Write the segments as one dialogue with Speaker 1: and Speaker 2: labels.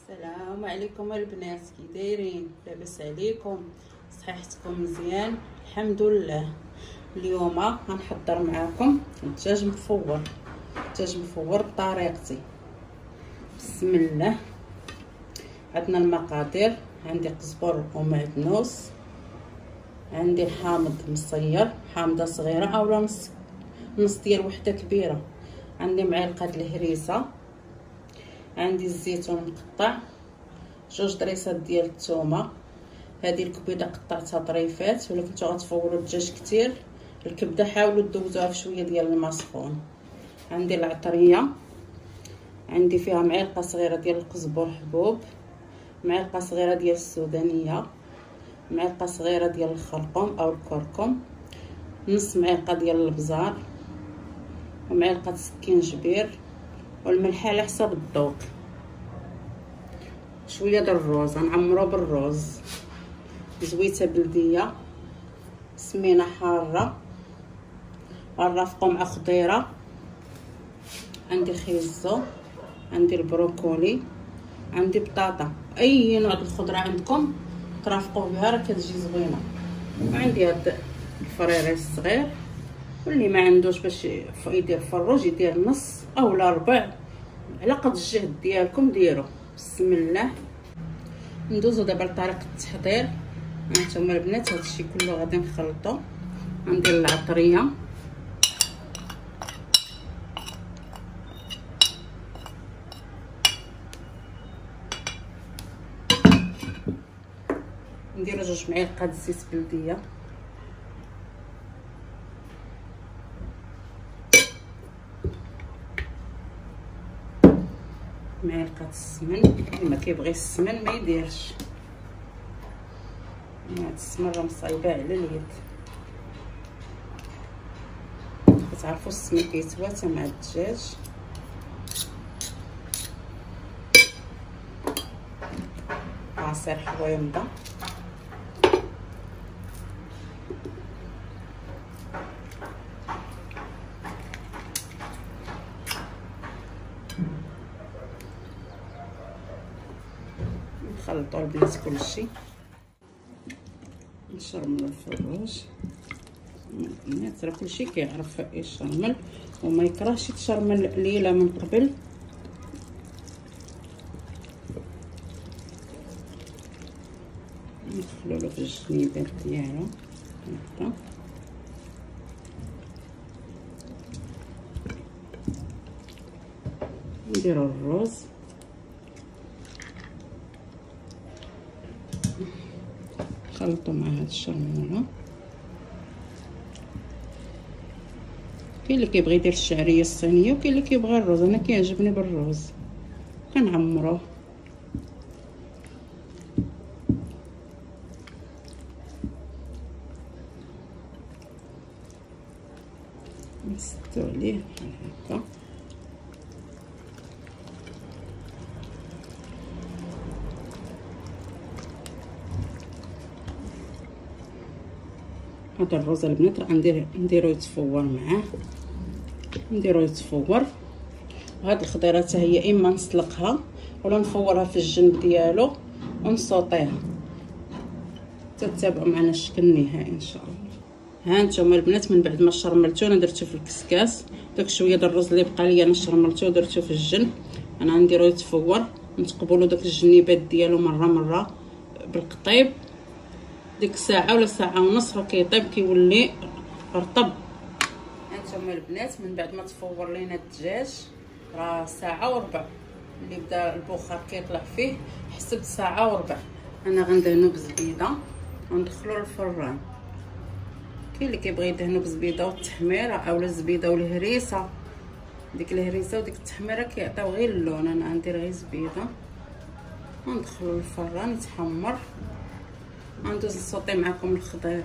Speaker 1: السلام عليكم البنات، كي دايرين؟ لاباس عليكم؟ صحيحتكم مزيان؟ الحمد لله. اليوم غنحضر معكم دجاج مفور. دجاج مفور بطريقتي. بسم الله. عندنا المقادير: عندي قزبر ومعدنوس، عندي حامض مصير، حامضه صغيره اولا نص ديال وحده كبيره، عندي معلقه الهريسه، عندي الزيتون مقطع، جوج دريسات ديال الثومه. هذه الكبده قطعتها طريفات، ولا كنتو غتفوروا الدجاج كتير الكبده حاولوا دوزوها في شويه ديال الماء سخون. عندي العطريه، عندي فيها معلقه صغيره ديال القزبر حبوب، معلقه صغيره ديال السودانيه، معلقه صغيره ديال الخرقوم او الكركم، نص معلقه ديال الابزار، ومعلقه سكينجبير، والملح على حسب الذوق. شويه ديال الروز غنعمرو بالروز، زويته بلديه، سمينه حاره، غنرافقو مع خضيره. عندي خيزو، عندي البروكولي، عندي بطاطا، اي نوع الخضره عندكم ترافقوه بها راه كتجي زوينه. وعندي هاد الفريري الصغير، واللي ما عندوش باش يدير فروج يدير نص اولا ربع على قد الجهد ديالكم ديروا. بسم الله. ندوزو دابا لطريقه التحضير. هانتوما البنات هادشي كله غادي نخلطو. ندير العطريه، نديرو 2 معالق زيت بلديه، معلقه السمن، اللي ما كيبغي السمن ما يديرش. هاد السمن راه مصايبه على اليد، كتعرفوا السمن كيتواتى مع الدجاج. عصير حويمضه، نخلطوا البنات كلشي، نشرملو الفروج. البنات راه كلشي كيعرف يشرمل وما يكرهش يتشرمل ليله من قبل. ندخلو في الجنيبات ديالو هكا، نديرو الروز، نخلطو مع هاد الشرموله. كاين اللي كيبغي يدير الشعريه الصينيه وكاين اللي كيبغي الروز، انا كيعجبني بالروز كنعمروه. نسدو عليه بحال هكا. هذا الروز البنات راه نديرو يتفور معاه، نديرو يتفور. وهاد الخضيره حتى هي اما نسلقها ولا نفورها في الجنب ديالو ونصوطيها. تتابعوا معنا الشكل النهائي ان شاء الله. ها نتوما البنات من بعد ما شرملتو انا درتو في الكسكاس، داك شويه ديال الرز اللي بقى ليا انا شرملتو ودرتو في الجنب. انا نديرو يتفور، نتقبلوا داك الجنيبات ديالو مره بالقطيب. ديك ساعه ولا ساعه ونص راه كيطيب كيولي رطب. هانتوما البنات من بعد ما تفور لينا الدجاج راه ساعه وربع اللي بدا البخار كيطلع فيه، حسبت ساعه وربع. انا غندهنو بزبيده وندخلو للفران. كاين اللي كيبغي يدهنو بزبيده والتحميره اولا الزبيده والهريسه، ديك الهريسه وديك التحميره كيعطيو غير اللون. انا غندير غير زبيده وندخلو للفران يتحمر. غندوز نصوطي معكم الخضيره.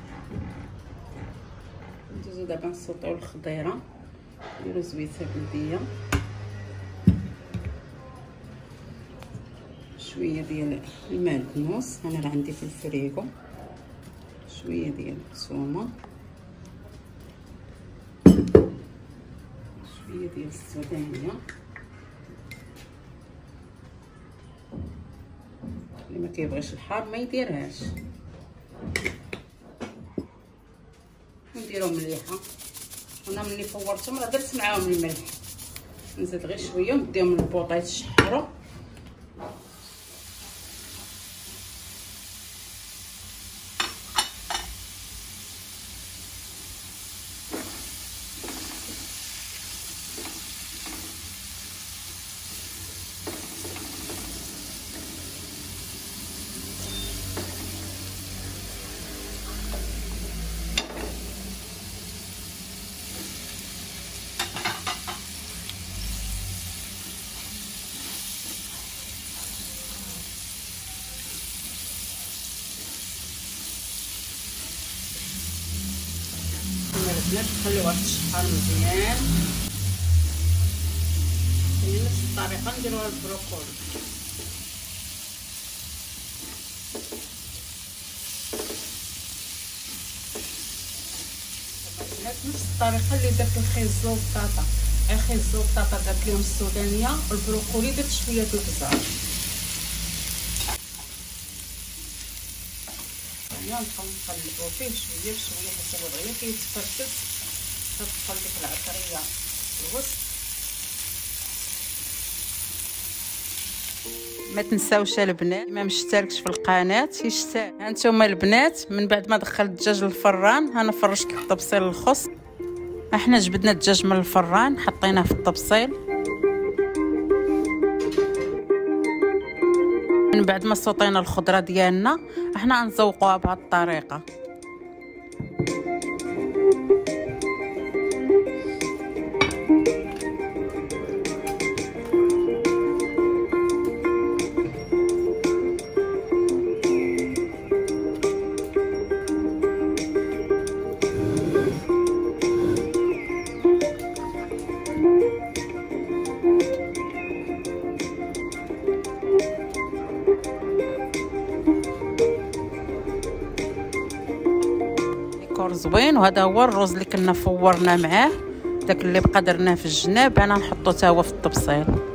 Speaker 1: ندوزو دابا نصوطيو الخضيره، نديرو زويته بلديه، شويه ديال المعدنوس، انا راه عندي في الفريغو، شويه ديال الثومه، شويه ديال السودانيه، اللي ما كيبغيش الحار ما يديرهاش. نديرهم مليحه. انا ملي فورتهم راه درت معاهم الملح، نزيد غير شويه ونديهم للبوطه يتشحروا. البنات نخليوها تشحر مزيان. بنفس الطريقه نديروها البروكولي. البنات نفس الطريقه اللي درت الخيزو والبطاطا. الخيزو والبطاطا درت لهم السودانيه، والبروكولي درت شويه د البزار. نبقاو نقلبو فيه شويه بشويه حتى هو دغيا كيتفرفت، كتدخل ديك العطريه في الوسط. ما تنساوش البنات ما مشتركش في القناه يشترك. هانتوما البنات من بعد ما دخلت الدجاج للفران انا فرشت الطبسيل الخص. احنا جبدنا الدجاج من الفران حطيناه في الطبسيل. من بعد ما صوطينا الخضره ديالنا احنا غنزوقوها بهذه الطريقه. زوين. وهذا هو الرز اللي كنا فورنا معاه، داك اللي بقى درناه في الجناب انا نحطو تا هو في الطبسيل.